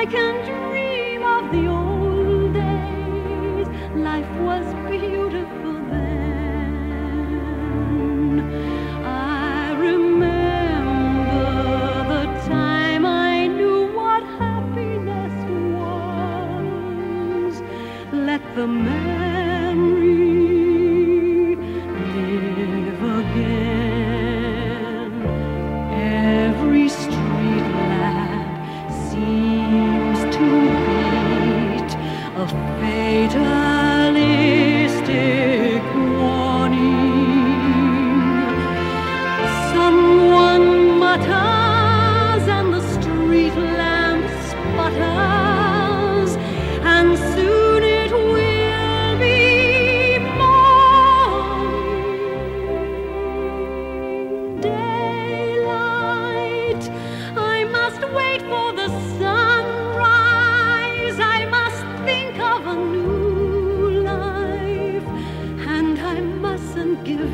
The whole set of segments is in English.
I can dream of the old days. Life was beautiful then. I remember the time I knew what happiness was. Let the memory live again. Every street lamp seems to beat a fatalistic warning. Someone mutters and the street lamp sputters, and soon it will be morning. Daylight, I must wait for the sunrise. I must think of a new life, and I mustn't give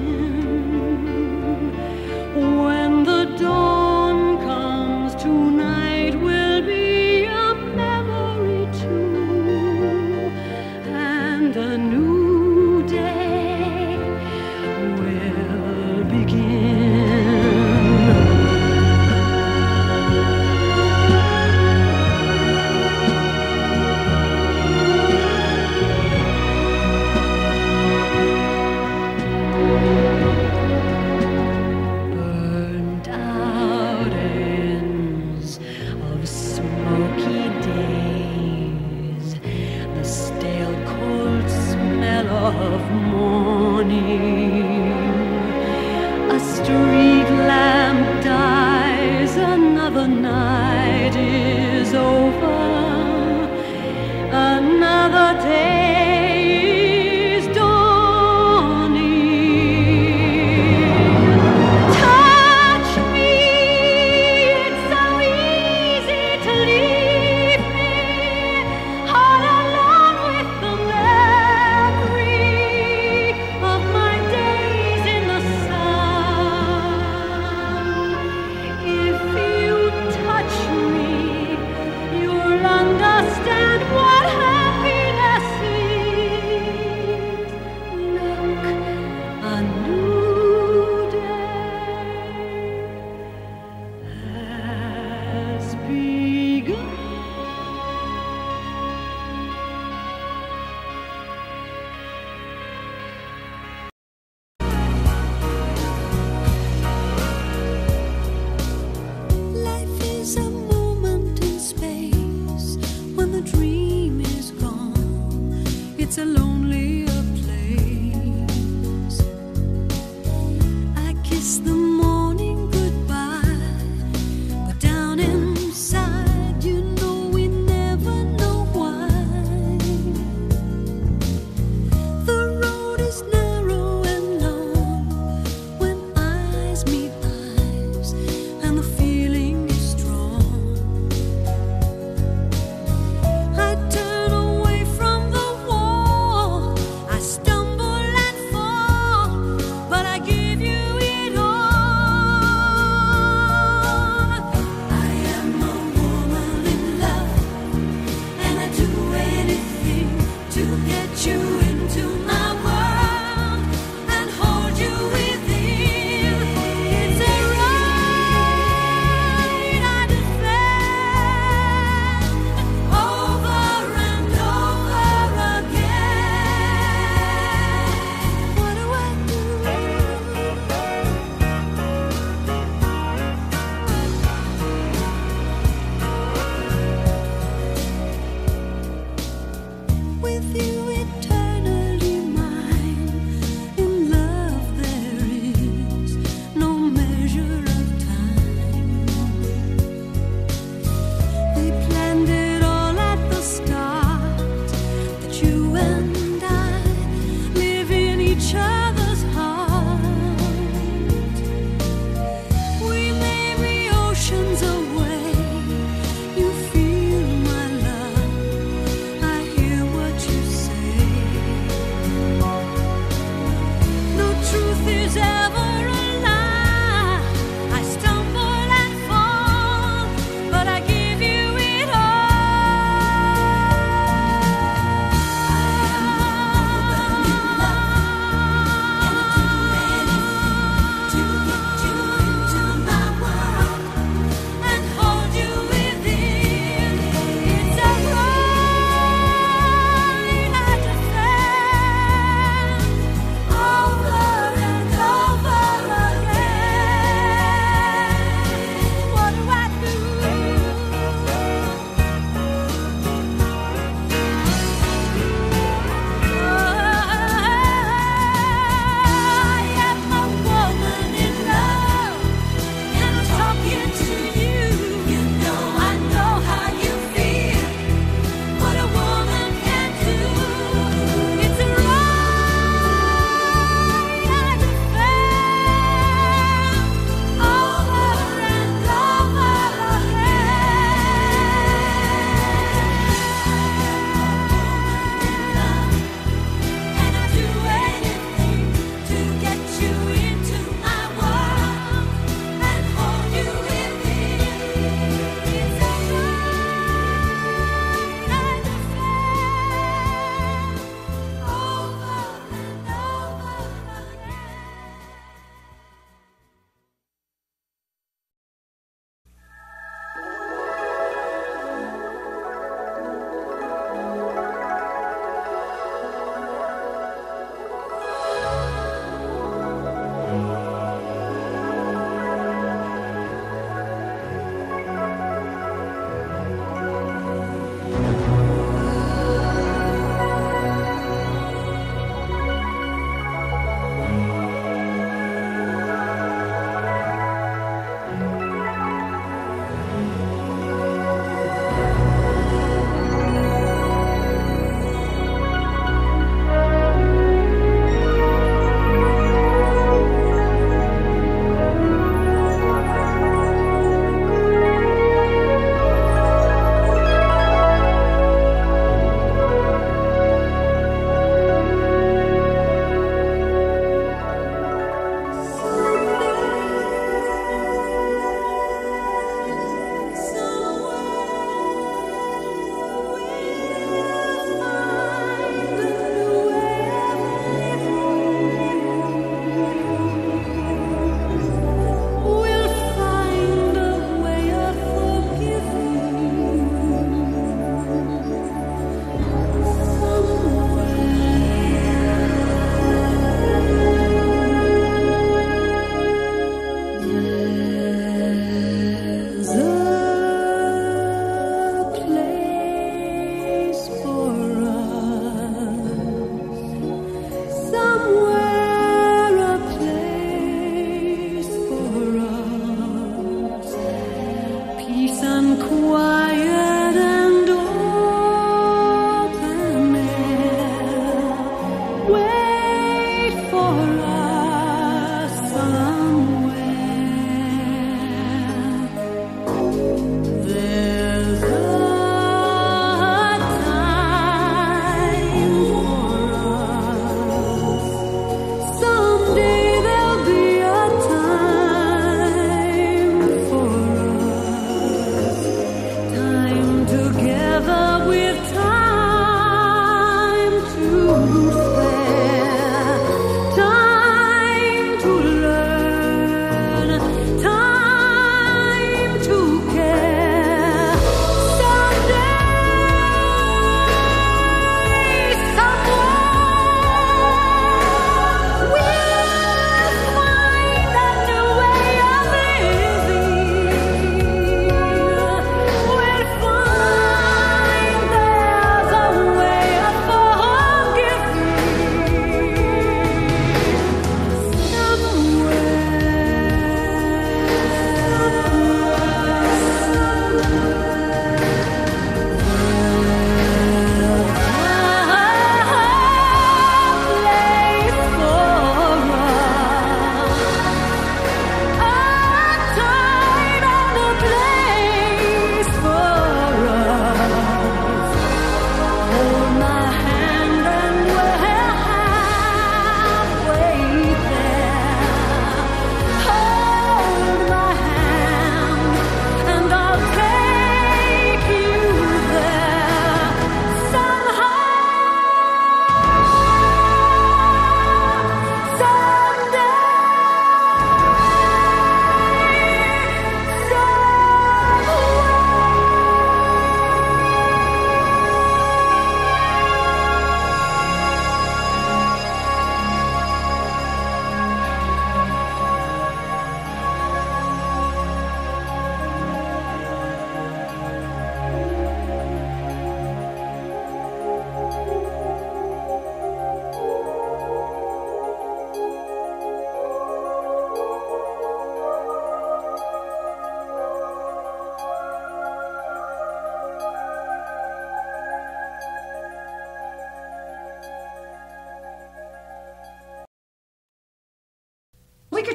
in. When the dawn comes, tonight will be a memory too, and a new day will begin. Burnt out ends of smoky days, the stale cold smell of morning. A street lamp dies, another night is over, another day is dawning. Touch me, it's so easy to leave me all alone with the memory.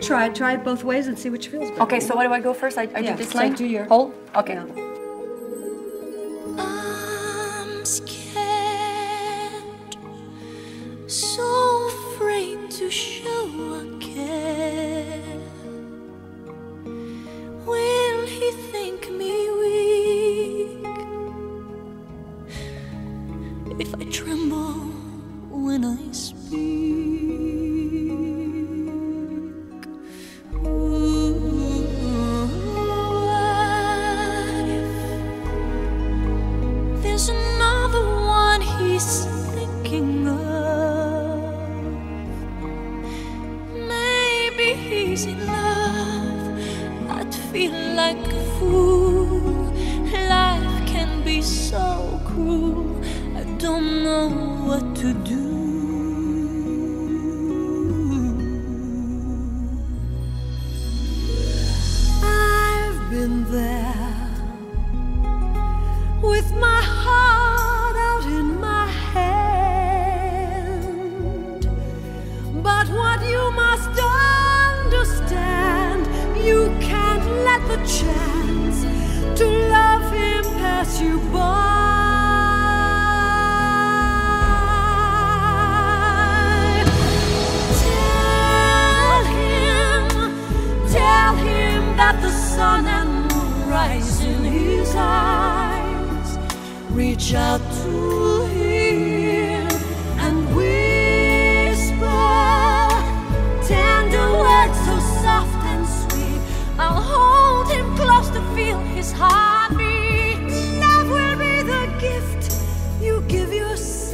could try it both ways and see which feels better. Okay, so what do I go first? I Yeah, do this so line? do your... Hold? Okay. Yeah. I'm scared, so afraid to show I care. Will he think me weak if I tremble when I speak? What if there's another one he's thinking of? Maybe he's in love. I'd feel like a fool. Life can be so cruel. I don't know what to do. I've been there with my heart out in my hand. But what you must understand, you can't let the chance to love him pass you by. Tell him that the sun and moon rise in his eyes. Reach out to him and whisper tender words so soft and sweet. I'll hold him close to feel his heartbeat. Love will be the gift you give yourself.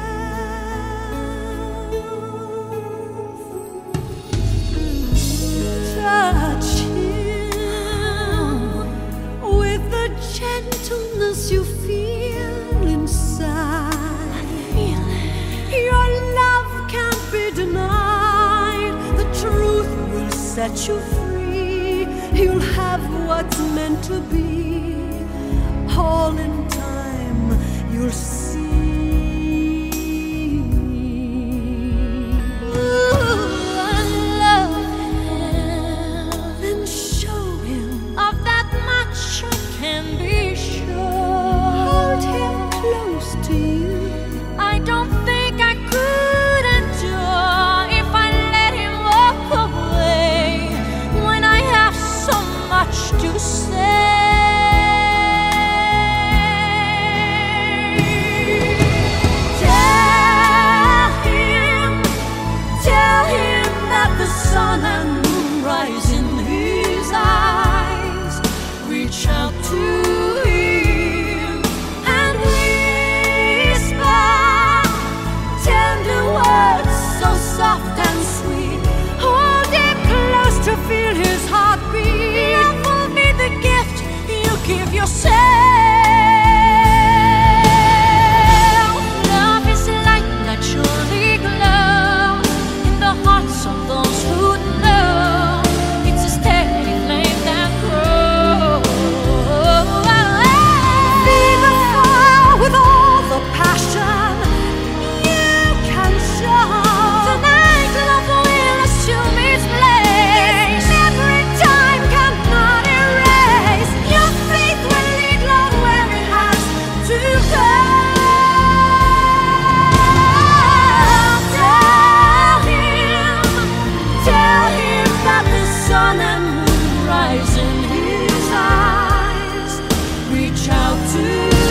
Touch him with the gentleness you feel inside. Your love can't be denied. The truth will set you free. You'll have what's meant to be. All in time you'll see. Can be sure. Hold him close to you. I don't think I could endure if I let him walk away when I have so much to say. Tell him that the sun and moon rise in his eyes. Reach out to him and whisper tender words so soft and sweet. Hold him close to feel his heartbeat. Love will be the gift you give yourself. Love is a light that surely glows in the hearts of those who know. It's a steady flame that grows. With all the passion you can show. Tonight love will assume its place. Every time cannot erase. Your faith will lead love where it has to go. Tell him that the sun and moon rise in his eyes. Reach out to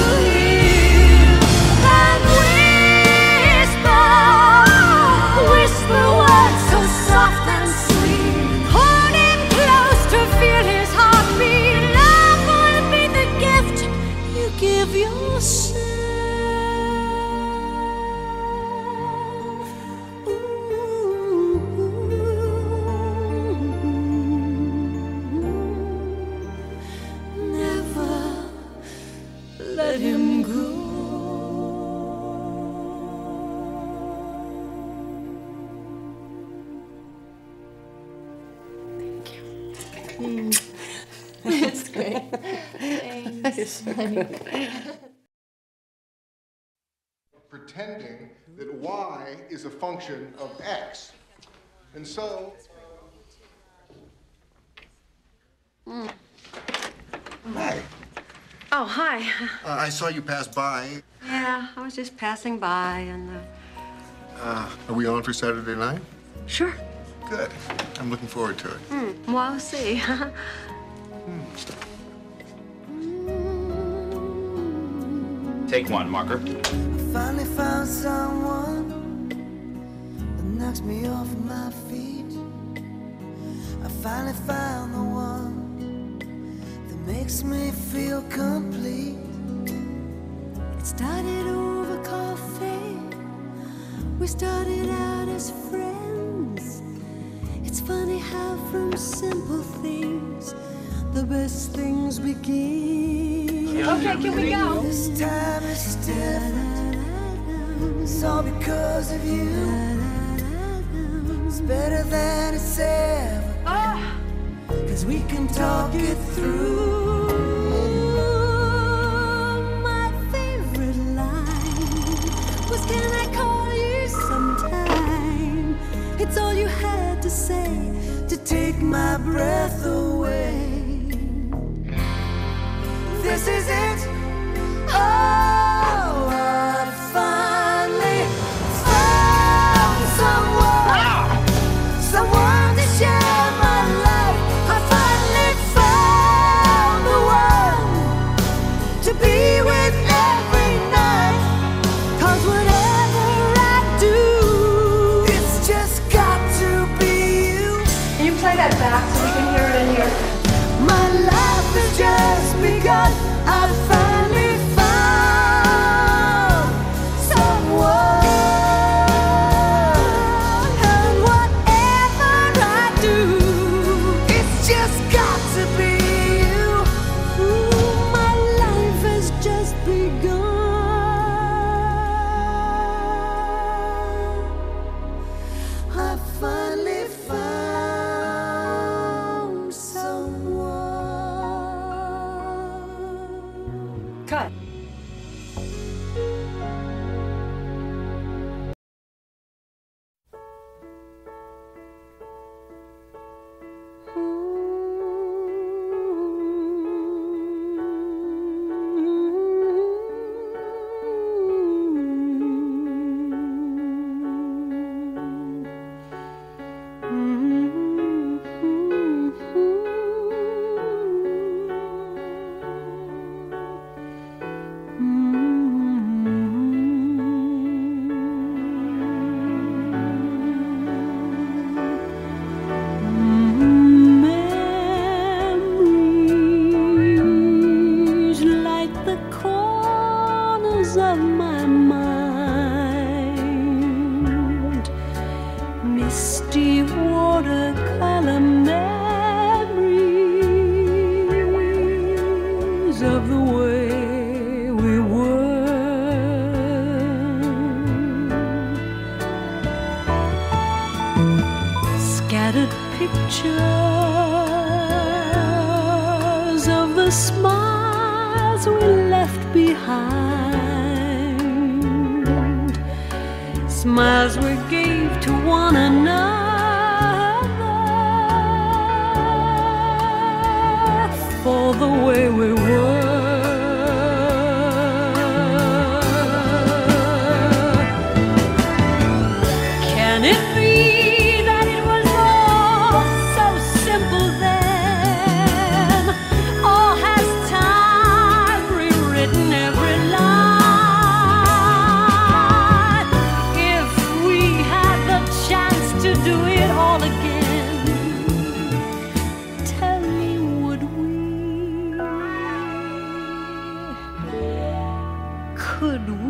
whisper words so soft and sweet. Hold him close to feel his heartbeat. Love will be the gift you give yourself. Never let him go. That's great. Thanks. Pretending that y is a function of x. And so Hi. Oh, hi. I saw you pass by. Yeah, I was just passing by and, Are we on for Saturday night? Sure. Good. I'm looking forward to it. Well, I'll see. Take one, marker. Finally found someone that knocks me off my feet. I finally found the one that makes me feel complete. It started over coffee. We started out as friends. It's funny how from simple things the best things begin. Okay, can we go? This time is different. It's all because of you. It's better than it's ever. 'Cause we can talk it through. My favorite line was, "Can I call you sometime?" It's all you had to say To take my breath away. This is it. Oh, I finally found someone. Someone to share my life. I finally found the one to be with every night. 'Cause whatever I do, it's just got to be you. Can you play that back so we can hear it in here? My life has just begun. I finally found someone. And whatever I do, it's just got to be you. Ooh, my life has just begun. I finally found someone. Cut. Memories light the corners of my mind. Misty watercolor memories of the way we were. Scattered pictures of the smiles we left behind, smiles we gave to one another for the way we were. Can it be that it was all so simple then? Or has time rewritten every line? If we had the chance to do it all again, tell me, would we? Could we?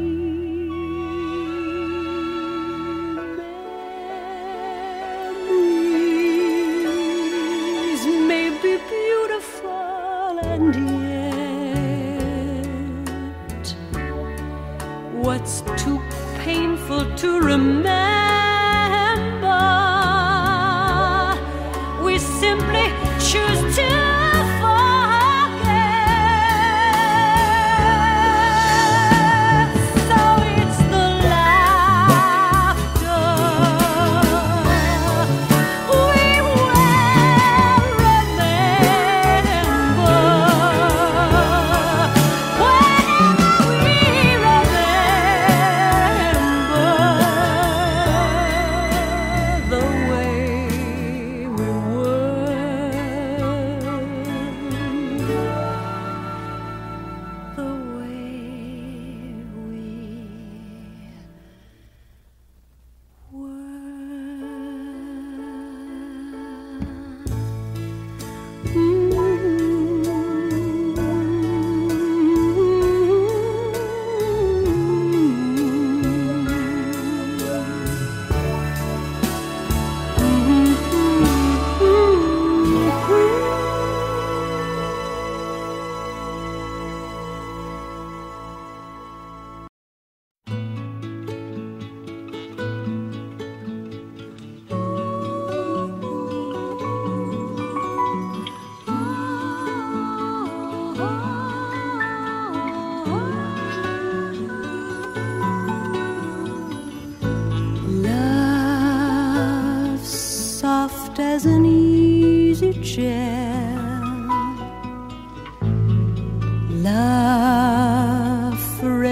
Memories may be beautiful, and yet what's too painful to remember, we simply choose to forget. So it's the laughter we will remember.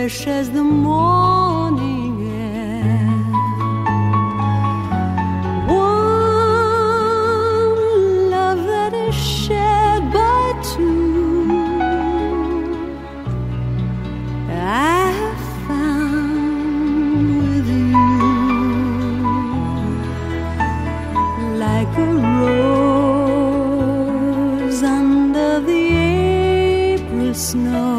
fresh as the morning air. One love that is shared by two, I have found with you, like a rose under the April snow.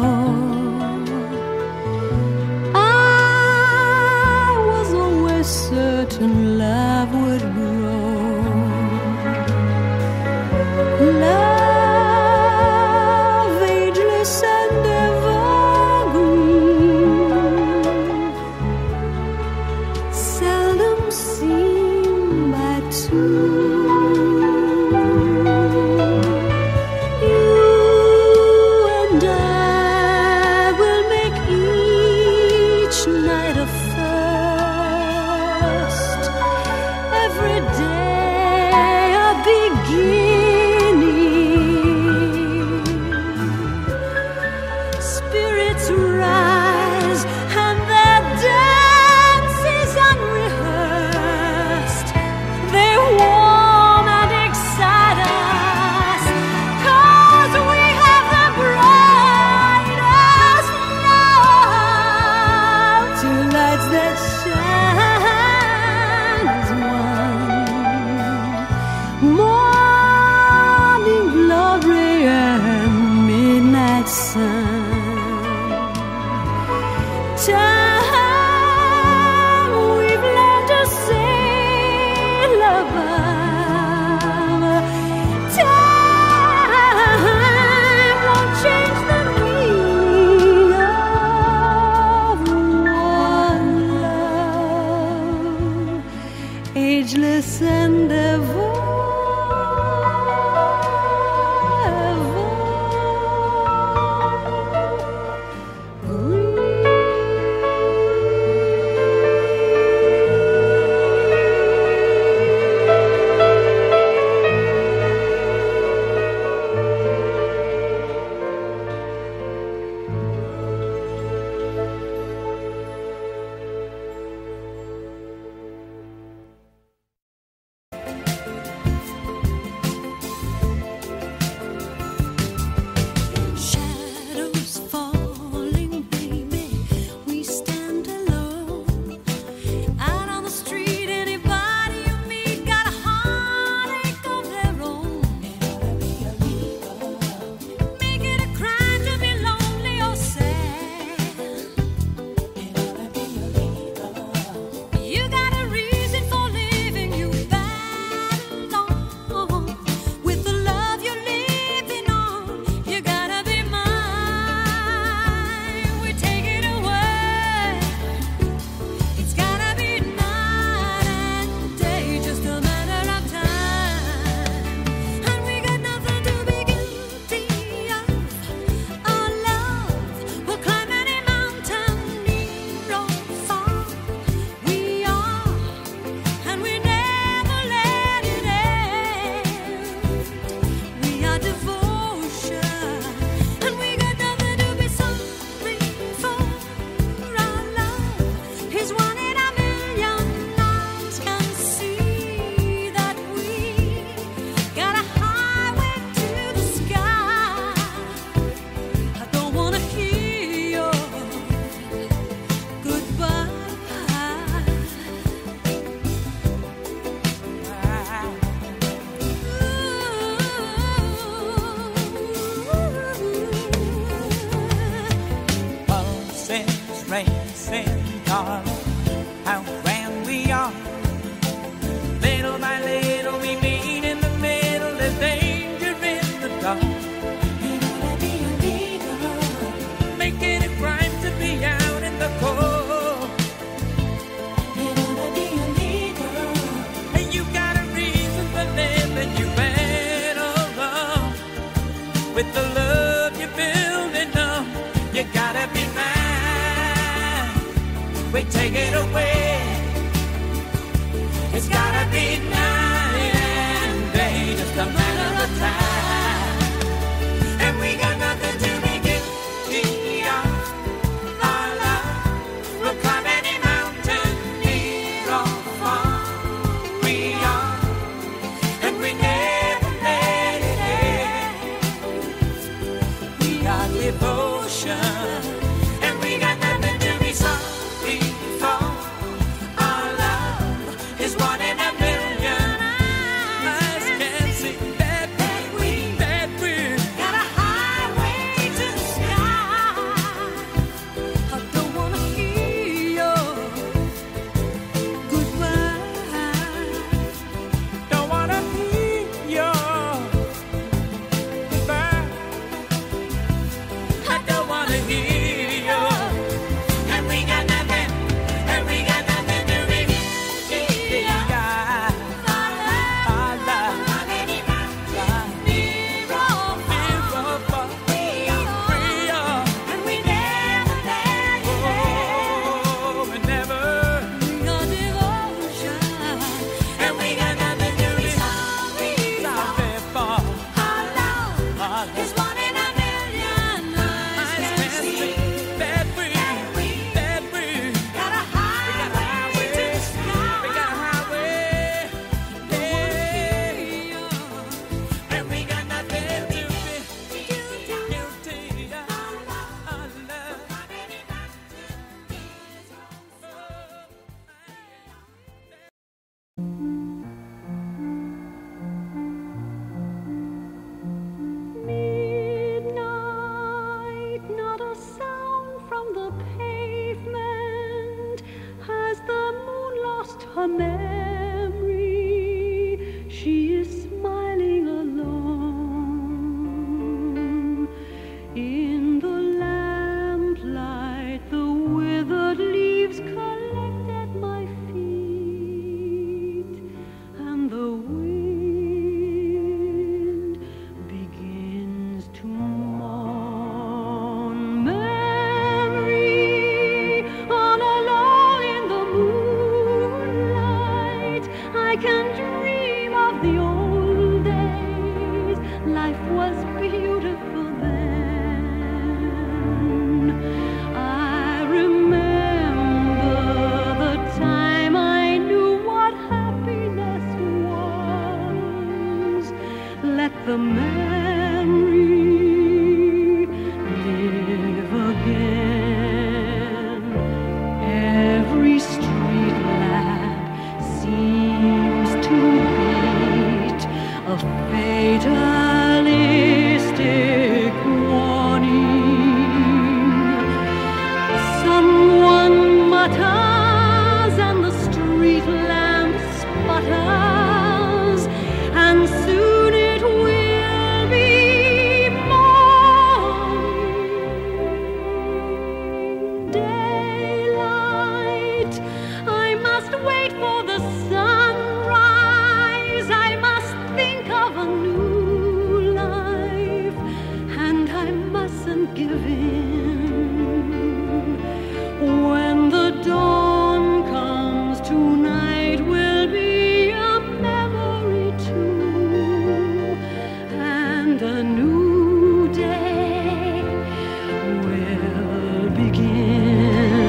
Certain love would grow, love ageless and evergreen, seldom seen by two. You and I will make each night a every day a beginning. Spirits rise and their dance is unrehearsed. They warm and excite us, 'cause we have the brightest love. Two lights that shine as one, morning glory and midnight sun. Time we've learned to sail above. Time won't change the meaning of one love, ageless and ever. With the love you're building up, you gotta be mine. We take it away. It's gotta be night and day, just a matter of time. And we got nothing to be guilty of. Our love her memory. She is smiling alone. In the lamplight, the withered leaves collect at my feet, and the wind begins to mourn. Memory, all alone in the moonlight, I can dream of the old days. Life was beautiful then. I remember the time I knew what happiness was. Let the memory live again. Every street lamp seems to beat a fatalistic warning. Someone mutters and the street lamp sputters, and soon it will be morning. Daylight, I must wait for the sunrise. I must think of a new life, and I mustn't give in. When the dawn comes, tonight will be a memory too, and a new day will begin.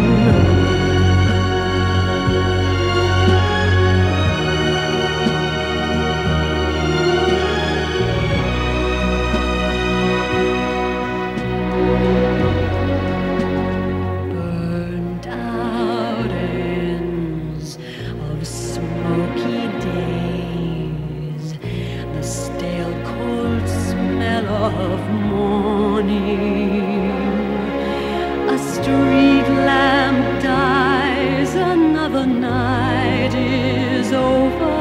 Burnt out ends of smoky days, the stale cold smell of morning. A street lamp dies, another night is over,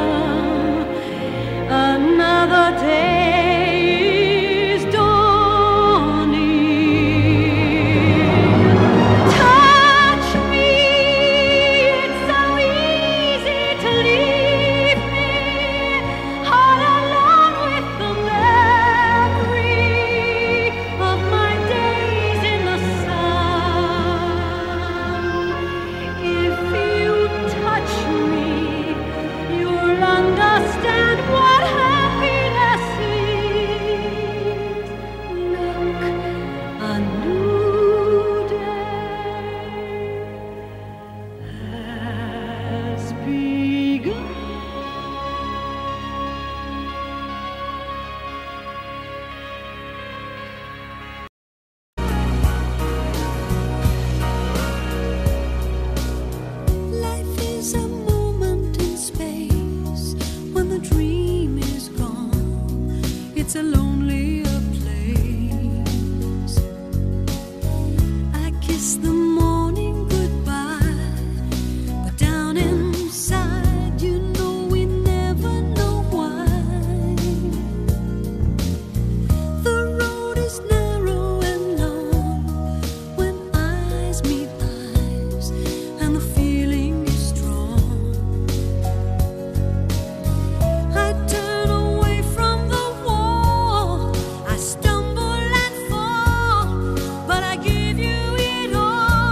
another day is dawning. Touch me, it's so easy to leave me all alone with the memory of my days in the sun. If you touch me, you'll understand what happiness is. Look, a new day has begun. Life is a moment in space. When the dream is gone, it's a lonelier place. I kiss the morning goodbye, but down inside, you know we never know why. The road is narrow and long when eyes meet eyes, and the feeling is strong. I turn away from the wall, I stumble and fall, but I give you it all.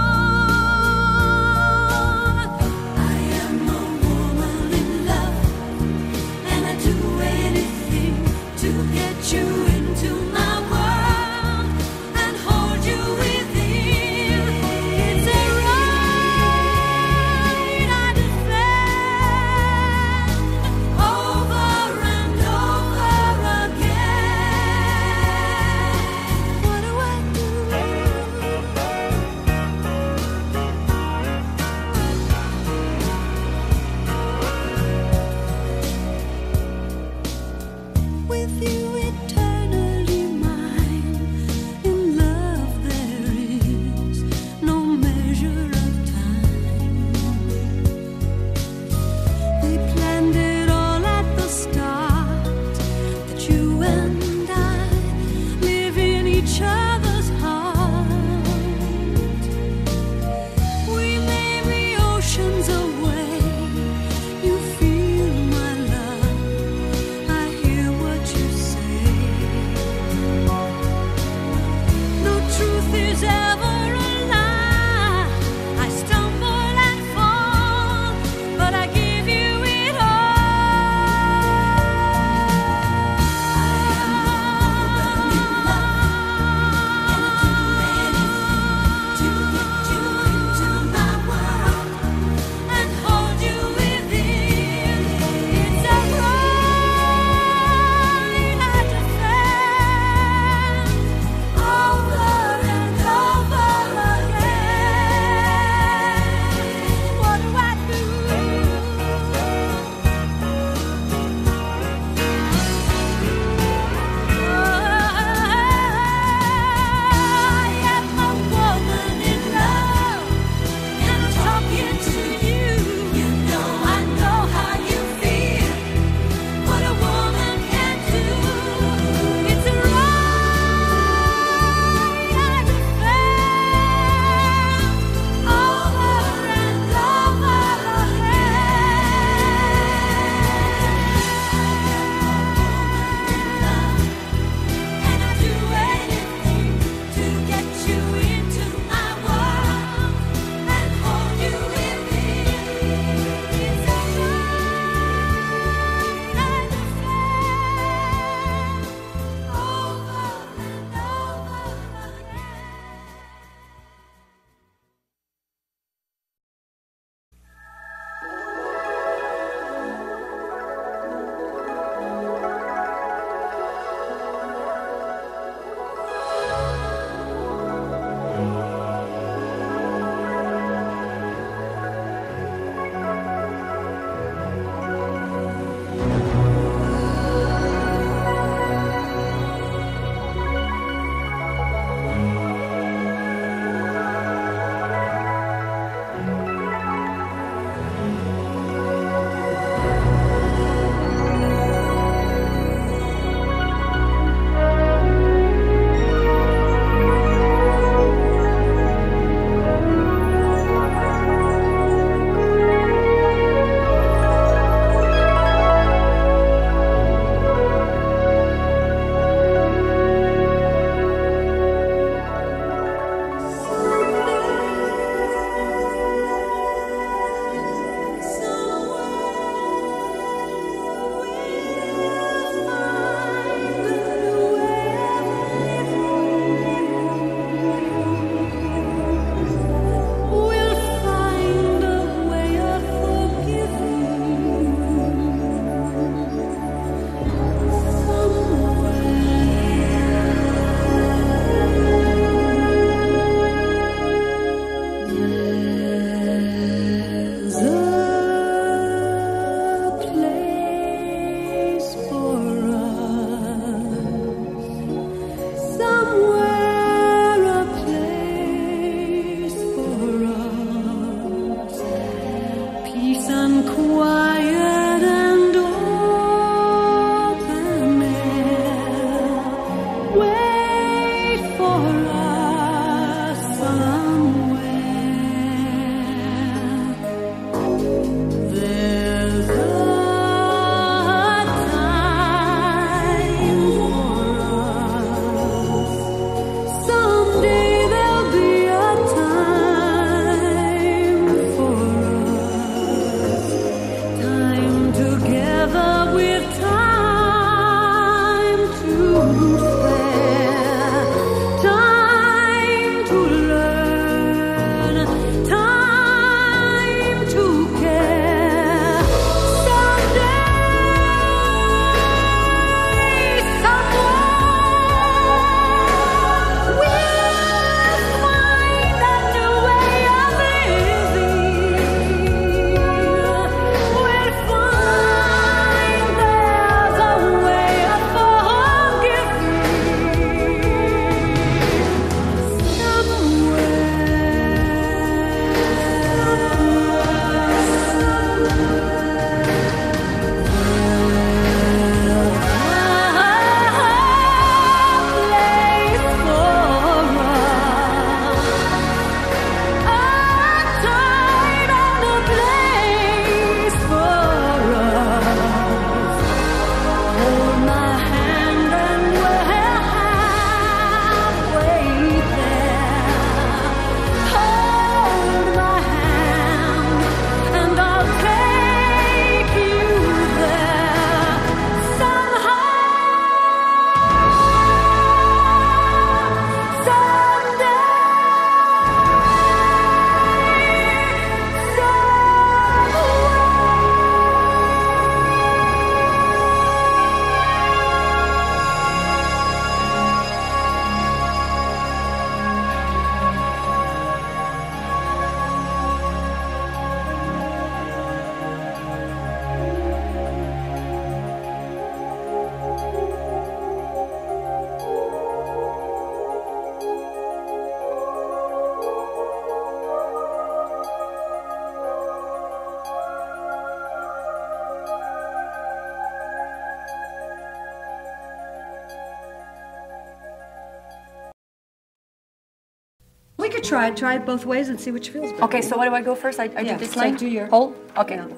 could try it. Try it both ways and see which feels better. Okay, so what do I go first? I Yeah, do this so line? do your- Hold? Okay. Yeah.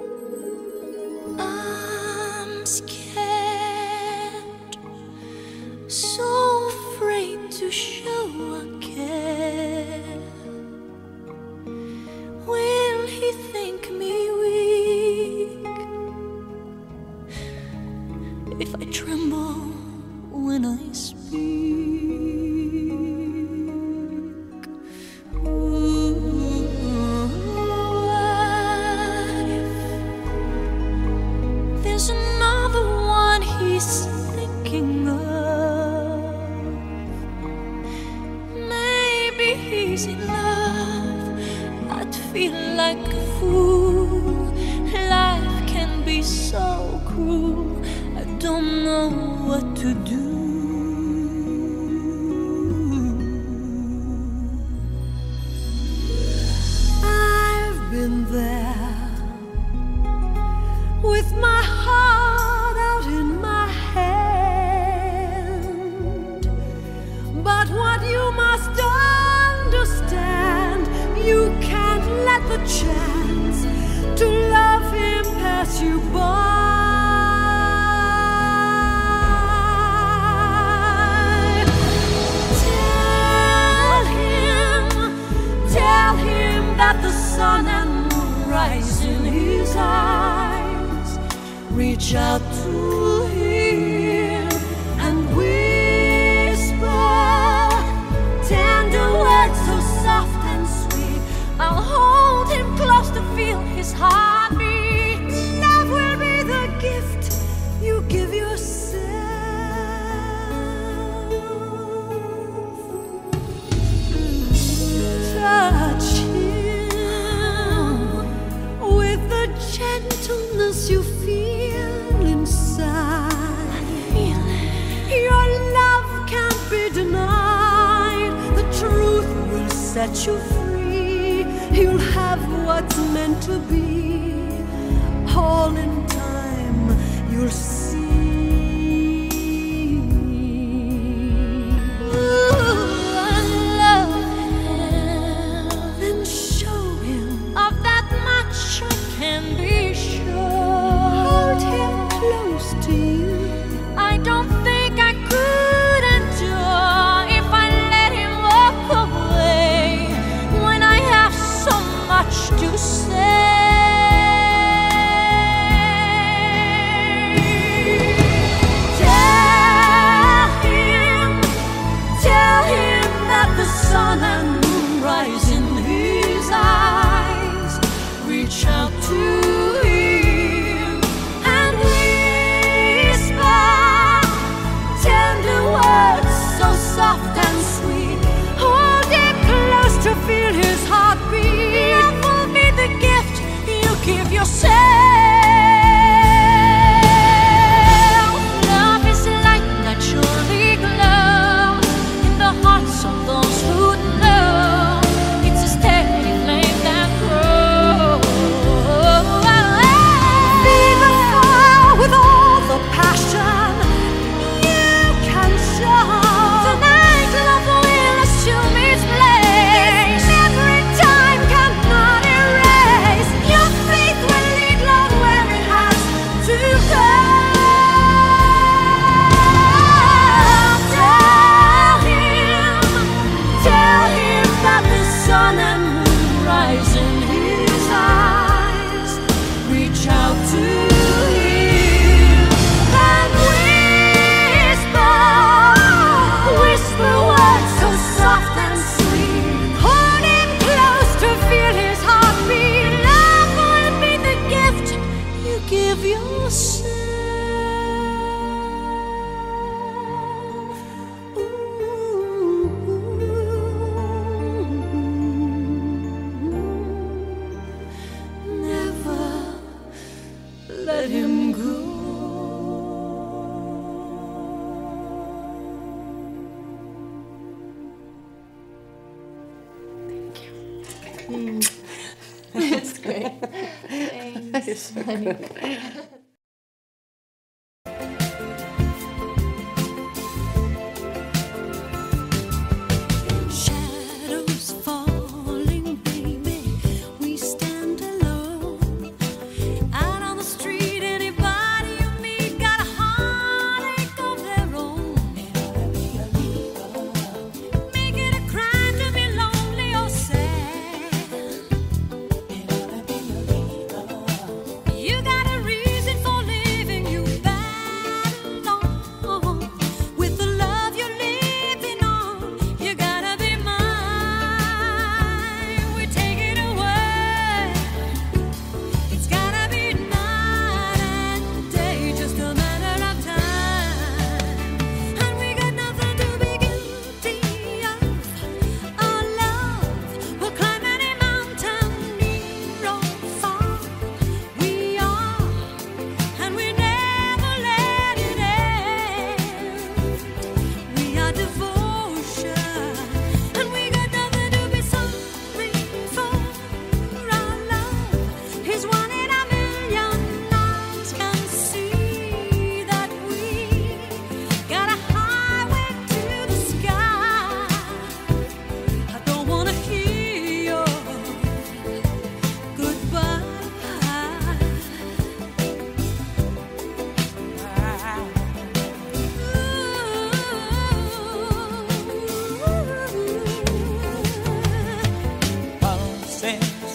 I'm scared, so afraid to show I care. Will he think me weak if I tremble when I speak? What if there's another one he's thinking of? Maybe he's in love. I'd feel like a fool. Life can be so cruel. I don't know what to do. I've been there with my heart out in my hand. But what you must understand, you can't let the chance to love him pass you by. Tell him that the sun and moon rise in his eyes. Reach out to him and whisper tender words so soft and sweet. I'll hold him close to feel his heartbeat. Love will be the gift you give yourself. Touch him with the gentleness you feel inside. Your love can't be denied. The truth will set you free. You'll have what's meant to be. All in time you'll see. Then show him of that much I can be sure. Hold him close to you. I don't think I could endure if I let him walk away when I have so much to say. Tell him that the sun and moon rise in his eyes. Reach out to him and whisper tender words so soft and sweet. Hold him close to feel his heartbeat. Love will be the gift you give yourself. Love is like naturally glows in the hearts of those who know. It's a steady flame that grows. Feed the fire with all the passion you can show. Tonight love will assume its place. Every time cannot erase. Your faith will lead love where it has to go. Tell him that the sun and moon rise in his eyes. Reach out to him and whisper words so soft and sweet. Hold him close to feel his heartbeat. Love will be the gift you give yourself. Never let him go. It's great. Thanks. It's funny. Shadows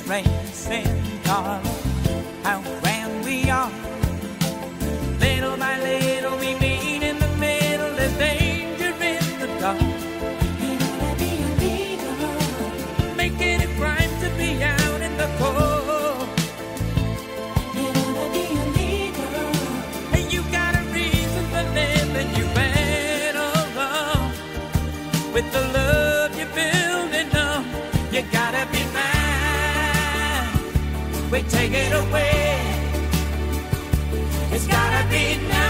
racing car. How grand we are. Little by little we meet in the middle. There's danger in the dark. You wanna be a leader, make it a crime to be out in the cold. You wanna be a leader, and you got a reason for living. You better run with the love you're building up. You gotta be mine. We take it away. It's gotta be now.